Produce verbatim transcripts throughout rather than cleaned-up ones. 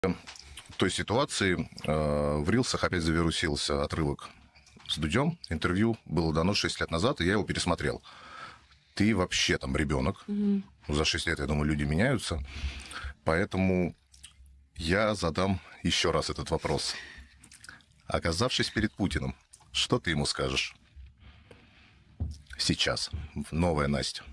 той ситуации э, в рилсах опять завирусился отрывок с Дудем. Интервью было дано шесть лет назад, и я его пересмотрел. Ты вообще там ребенок. Mm-hmm. За шесть лет, я думаю, люди меняются. Поэтому я задам еще раз этот вопрос. Оказавшись перед Путиным, что ты ему скажешь? Сейчас. Новая Настя.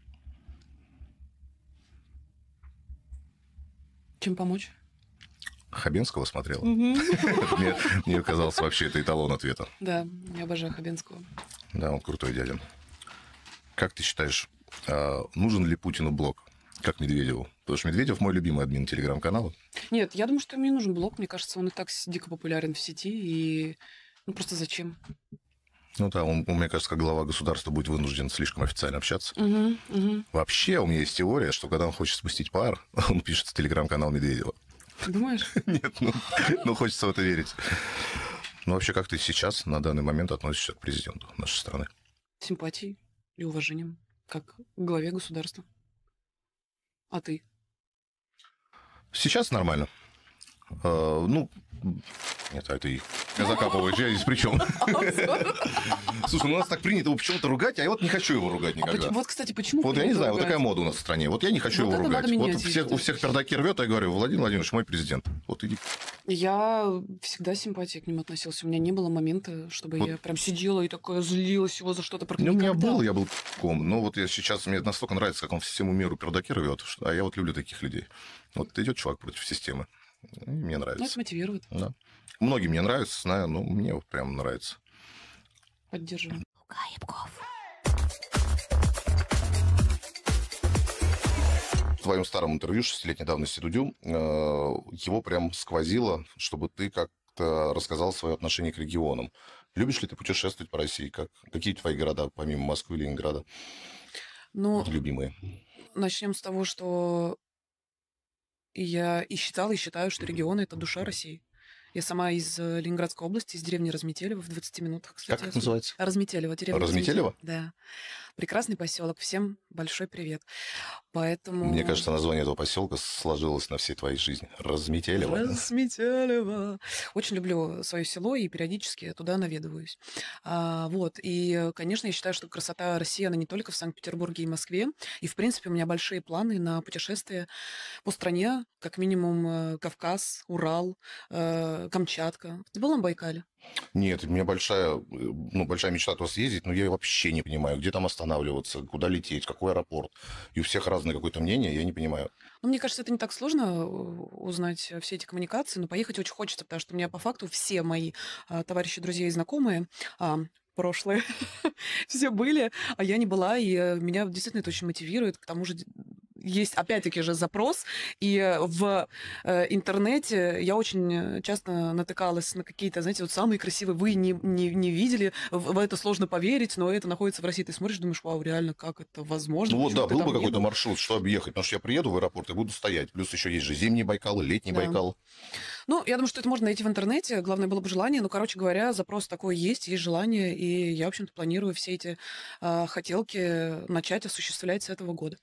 Чем помочь? Хабенского смотрела? Mm-hmm. мне, мне казалось, вообще это эталон ответа. Да, я обожаю Хабенского. Да, он крутой дядя. Как ты считаешь, нужен ли Путину блог, как Медведеву? Потому что Медведев мой любимый админ телеграм-канала. Нет, я думаю, что мне нужен блог. Мне кажется, он и так дико популярен в сети. И ну просто зачем? Ну да, он, мне кажется, как глава государства будет вынужден слишком официально общаться. Угу, угу. Вообще, у меня есть теория, что когда он хочет спустить пар, он пишет в телеграм-канал Медведева. Думаешь? Нет, ну, ну хочется в это верить. Ну вообще, как ты сейчас, на данный момент, относишься к президенту нашей страны? Симпатией и уважением, как к главе государства. А ты? Сейчас нормально. Uh, ну, нет, это и закапываешь, я здесь при чем? Слушай, ну у нас так принято его почему-то ругать, а я вот не хочу его ругать никогда. Вот, кстати, почему? Вот я не знаю, вот такая мода у нас в стране. Вот я не хочу его ругать. Вот у всех пердаки рвет, а я говорю: Владимир Владимирович, мой президент. Вот иди. Я всегда симпатией к нему относился. У меня не было момента, чтобы я прям сидела и такая злилась его за что-то. Ну, у меня был, я был ком. Но вот я сейчас, мне настолько нравится, как он всему миру пердаки рвет, а я вот люблю таких людей. Вот идет чувак против системы. Мне нравится. Ну, это мотивирует. Да. Многим не нравится, знаю, но мне вот прям нравится. Поддерживаем. В твоем старом интервью шестилетней давности Дудю его прям сквозило, чтобы ты как-то рассказал свое отношение к регионам. Любишь ли ты путешествовать по России? Как, какие твои города, помимо Москвы и Ленинграда, ну, любимые? Начнем с того, что я и считала, и считаю, что регионы — это душа России. Я сама из Ленинградской области, из деревни Разметелево, в двадцати минутах, кстати. Как это называется? Разметелево. Разметелево? Да. Прекрасный поселок. Всем большой привет. Поэтому... Мне кажется, название этого поселка сложилось на всей твоей жизни. Разметелево. Разметелево. Очень люблю свое село и периодически туда наведываюсь. А, вот. И, конечно, я считаю, что красота России, она не только в Санкт-Петербурге и Москве. И, в принципе, у меня большие планы на путешествия по стране. Как минимум Кавказ, Урал, Камчатка. Ты был на Байкале? Нет, у меня большая, ну, большая мечта туда съездить, но я вообще не понимаю, где там останавливаться, куда лететь, какой аэропорт. И у всех разное какое-то мнение, я не понимаю. Ну, мне кажется, это не так сложно узнать все эти коммуникации, но поехать очень хочется, потому что у меня по факту все мои а, товарищи, друзья и знакомые... А, прошлые, все были, а я не была, и меня действительно это очень мотивирует. К тому же есть, опять-таки же, запрос, и в э, интернете я очень часто натыкалась на какие-то, знаете, вот самые красивые, вы не, не, не видели, в, в это сложно поверить, но это находится в России. Ты смотришь, думаешь: вау, реально, как это возможно? Ну вот, да, был бы какой-то был? маршрут, что объехать, потому что я приеду в аэропорт и буду стоять. Плюс еще есть же зимний Байкал и летний да. Байкал. Ну, я думаю, что это можно найти в интернете, главное было бы желание, но, короче говоря, запрос такой есть, есть желание, и я, в общем-то, планирую все эти э, хотелки начать осуществлять с этого года.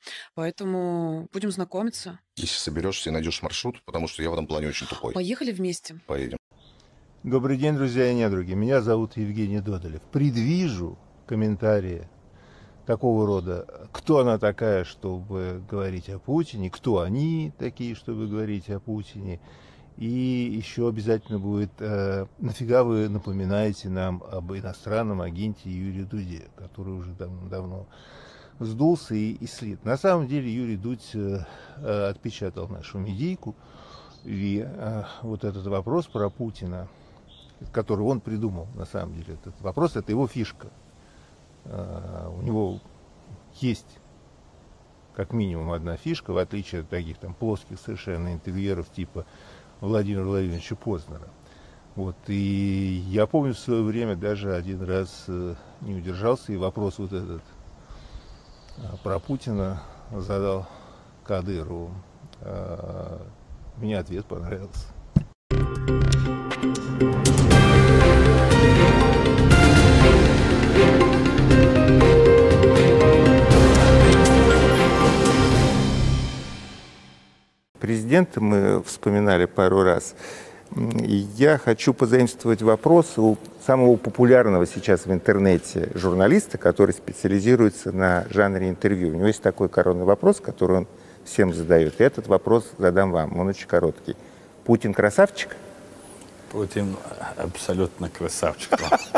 Поэтому будем знакомиться. Если соберешься и найдешь маршрут, потому что я в этом плане очень тупой. Поехали вместе. Поедем. Добрый день, друзья и недруги. Меня зовут Евгений Додолев. Предвижу комментарии такого рода. Кто она такая, чтобы говорить о Путине? Кто они такие, чтобы говорить о Путине? И еще обязательно будет, э, нафига вы напоминаете нам об иностранном агенте Юрии Дуде, который уже давно сдулся и, и слит. На самом деле Юрий Дудь э, отпечатал нашу медийку, и э, вот этот вопрос про Путина, который он придумал, на самом деле, этот вопрос, это его фишка. Э, у него есть как минимум одна фишка, в отличие от таких там плоских совершенно интервьюеров типа Владимира Владимировича Познера. Вот, и я помню в свое время даже один раз э, не удержался, и вопрос вот этот э, про Путина задал Кадырову. Э, мне ответ понравился. Президент президента мы вспоминали пару раз. И я хочу позаимствовать вопрос у самого популярного сейчас в интернете журналиста, который специализируется на жанре интервью. У него есть такой коронный вопрос, который он всем задает. И этот вопрос задам вам, он очень короткий. Путин красавчик? Путин абсолютно красавчик.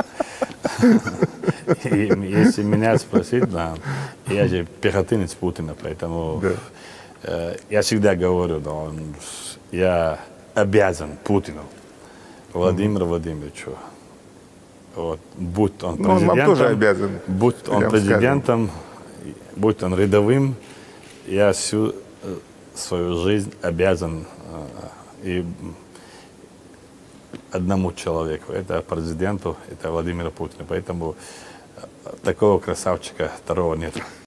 И если меня спросить, да, я же пехотинец Путина, поэтому э, я всегда говорю, да, он, я обязан Путину, Владимиру Владимировичу. Вот, будь он президентом, ну, он вам тоже обязан, будь он президентом, скажем. Будь он рядовым, я всю свою жизнь обязан э, и одному человеку, это президенту, это Владимиру Путину. Поэтому такого красавчика второго нет.